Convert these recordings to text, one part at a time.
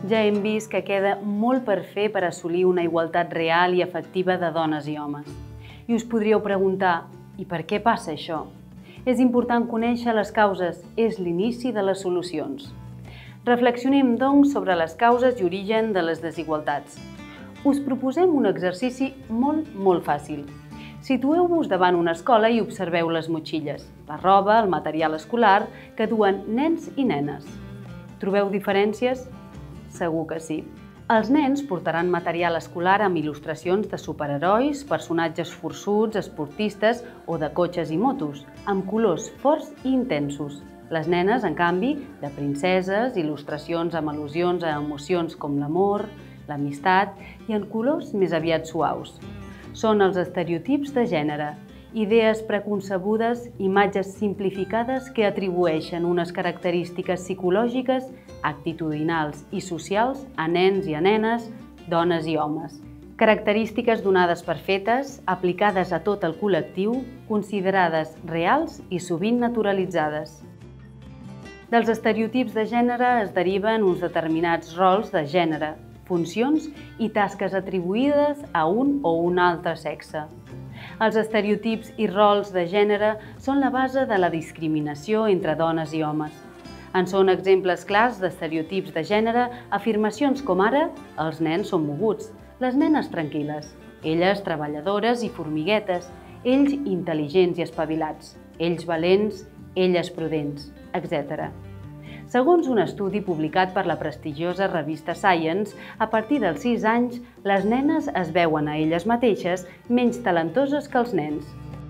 Ja hem vist que queda molt per fer per assolir una igualtat real i efectiva de dones i homes. I us podríeu preguntar, i per què passa això? És important conèixer les causes, és l'inici de les solucions. Reflexionem, doncs, sobre les causes i origen de les desigualtats. Us proposem un exercici molt fàcil. Situeu-vos davant una escola i observeu les motxilles, la roba, el material escolar que duen nens i nenes. Trobeu diferències? Segur que sí. Els nens portaran material escolar amb il·lustracions de superherois, personatges forçuts, esportistes o de cotxes i motos, amb colors forts i intensos. Les nenes, en canvi, de princeses, il·lustracions amb al·lusions a emocions com l'amor, l'amistat i en colors més aviat suaus. Són els estereotips de gènere, idees preconcebudes, imatges simplificades que atribueixen unes característiques psicològiques, actitudinals i socials a nens i a nenes, dones i homes. Característiques donades per fetes, aplicades a tot el col·lectiu, considerades reals i sovint naturalitzades. Dels estereotips de gènere es deriven uns determinats rols de gènere, funcions i tasques atribuïdes a un o un altre sexe. Els estereotips i rols de gènere són la base de la discriminació entre dones i homes. En són exemples clars d'estereotips de gènere afirmacions com ara els nens són moguts, les nenes tranquil·les, elles treballadores i formiguetes, ells intel·ligents i espavilats, ells valents, elles prudents, etc. Segons un estudi publicat per la prestigiosa revista Science, a partir dels 6 anys, les nenes es veuen a elles mateixes menys talentoses que els nens.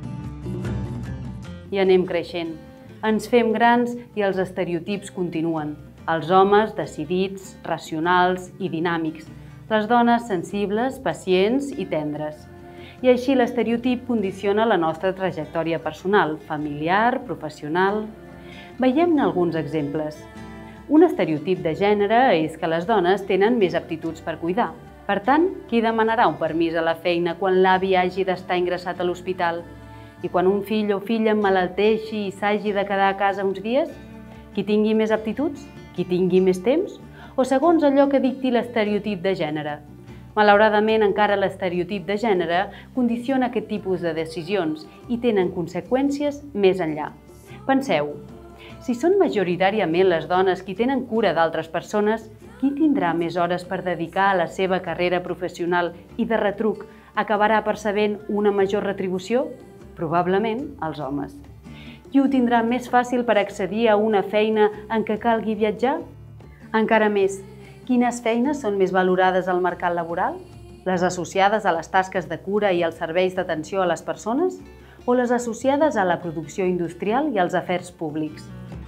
I anem creixent. Ens fem grans i els estereotips continuen. Els homes decidits, racionals i dinàmics. Les dones sensibles, pacients i tendres. I així l'estereotip condiciona la nostra trajectòria personal, familiar, professional. Veiem-ne alguns exemples. Un estereotip de gènere és que les dones tenen més aptituds per cuidar. Per tant, qui demanarà un permís a la feina quan l'avi hagi d'estar ingressat a l'hospital? I quan un fill o filla emmalalteixi i s'hagi de quedar a casa uns dies? Qui tingui més aptituds? Qui tingui més temps? O segons allò que dicti l'estereotip de gènere? Malauradament, encara l'estereotip de gènere condiciona aquest tipus de decisions i tenen conseqüències més enllà. Penseu, si són majoritàriament les dones qui tenen cura d'altres persones, qui tindrà més hores per dedicar a la seva carrera professional i de retruc acabarà percebent una major retribució? Probablement els homes. Qui ho tindrà més fàcil per accedir a una feina en què calgui viatjar? Encara més, quines feines són més valorades al mercat laboral? Les associades a les tasques de cura i als serveis d'atenció a les persones? O les associades a la producció industrial i als afers públics?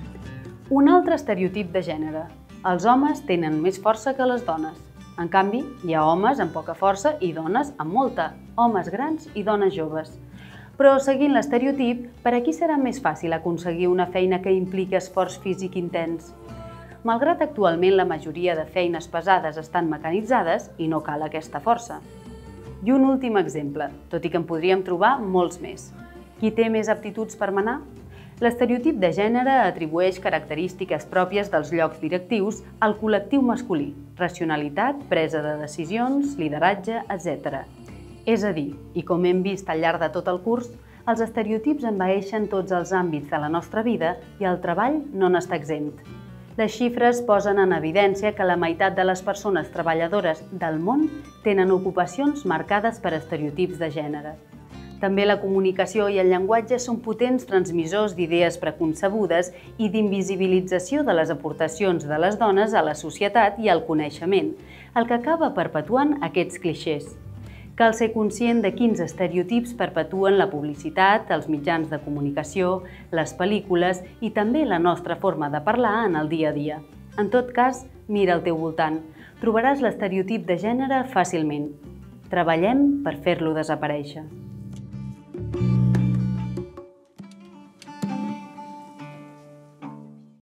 Un altre estereotip de gènere. Els homes tenen més força que les dones. En canvi, hi ha homes amb poca força i dones amb molta, homes grans i dones joves. Però, seguint l'estereotip, per a qui serà més fàcil aconseguir una feina que impliqui esforç físic intens? Malgrat actualment la majoria de feines pesades estan mecanitzades i no cal aquesta força. I un últim exemple, tot i que en podríem trobar molts més. Qui té més aptituds per manar? L'estereotip de gènere atribueix característiques pròpies dels llocs directius al col·lectiu masculí, racionalitat, presa de decisions, lideratge, etc. És a dir, i com hem vist al llarg de tot el curs, els estereotips envaeixen tots els àmbits de la nostra vida i el treball no n'està exempt. Les xifres posen en evidència que la meitat de les persones treballadores del món tenen ocupacions marcades per estereotips de gènere. També la comunicació i el llenguatge són potents transmissors d'idees preconcebudes i d'invisibilització de les aportacions de les dones a la societat i al coneixement, el que acaba perpetuant aquests clixés. Cal ser conscient de quins estereotips perpetuen la publicitat, els mitjans de comunicació, les pel·lícules i també la nostra forma de parlar en el dia a dia. En tot cas, mira al teu voltant. Trobaràs l'estereotip de gènere fàcilment. Treballem per fer-lo desaparèixer.